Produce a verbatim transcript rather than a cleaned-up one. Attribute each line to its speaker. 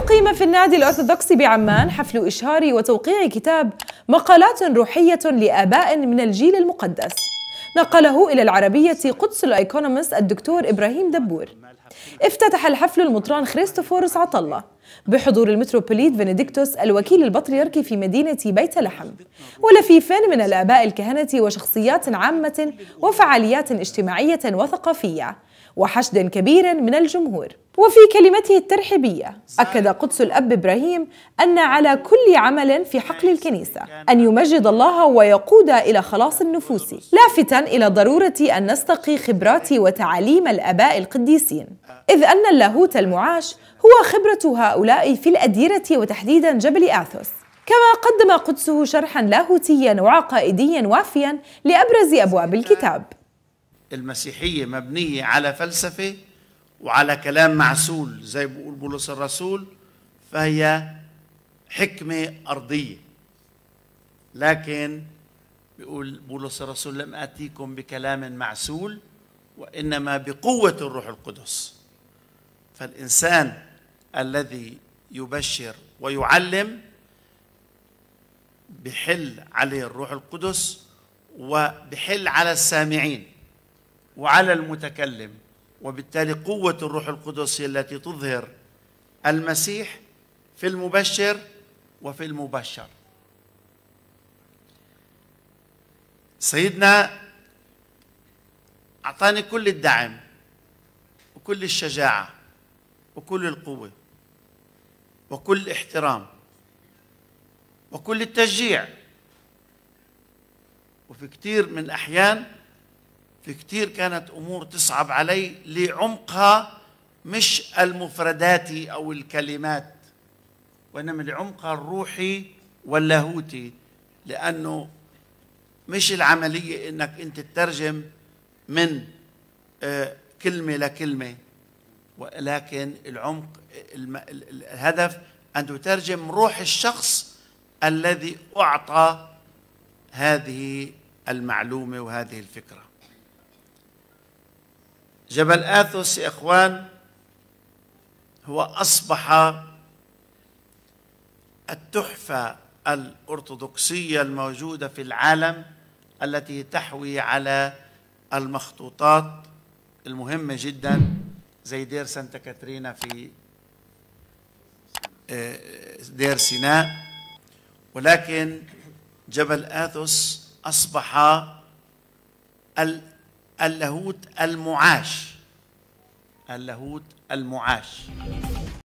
Speaker 1: أقيم في النادي الأرثوذكسي بعمان حفل إشهار وتوقيع كتاب مقالات روحية لآباء من الجيل المقدس، نقله إلى العربية قدس الأيكونومست الدكتور إبراهيم دبور. افتتح الحفل المطران خريستوفورس عطلة بحضور المتروبوليت فينيديكتوس الوكيل البطريركي في مدينة بيت لحم، ولفيف من الآباء الكهنة وشخصيات عامة وفعاليات اجتماعية وثقافية، وحشد كبير من الجمهور. وفي كلمته الترحيبية أكد قدس الأب إبراهيم أن على كل عمل في حقل الكنيسة أن يمجد الله ويقود إلى خلاص النفوس، لافتاً إلى ضرورة أن نستقي خبرات وتعاليم الآباء القديسين، إذ أن اللاهوت المعاش هو خبرة هؤلاء في الأديرة وتحديداً جبل آثوس. كما قدم قدسه شرحاً لاهوتياً وعقائدياً وافياً لأبرز أبواب الكتاب.
Speaker 2: المسيحية مبنية على فلسفة وعلى كلام معسول زي بيقول بولس الرسول، فهي حكمة أرضية. لكن بيقول بولس الرسول لم آتيكم بكلام معسول وإنما بقوة الروح القدس. فالإنسان الذي يبشر ويعلم بحل عليه الروح القدس وبحل على السامعين وعلى المتكلم، وبالتالي قوة الروح القدس هي التي تظهر المسيح في المبشر وفي المبشر. سيدنا أعطاني كل الدعم وكل الشجاعة وكل القوة وكل الاحترام وكل التشجيع، وفي كثير من الأحيان في كثير كانت أمور تصعب علي لعمقها، مش المفردات أو الكلمات، وإنما لعمقها الروحي واللاهوتي، لأنه مش العملية إنك أنت تترجم من كلمة لكلمة، ولكن العمق الهدف أن تترجم روح الشخص الذي أعطى هذه المعلومة وهذه الفكرة. جبل آثوس يا إخوان هو أصبح التحفة الأرثوذكسية الموجودة في العالم، التي تحوي على المخطوطات المهمة جدا زي دير سانتا كاترينا في دير سيناء. ولكن جبل آثوس أصبح اللاهوت المعاش، اللاهوت المعاش.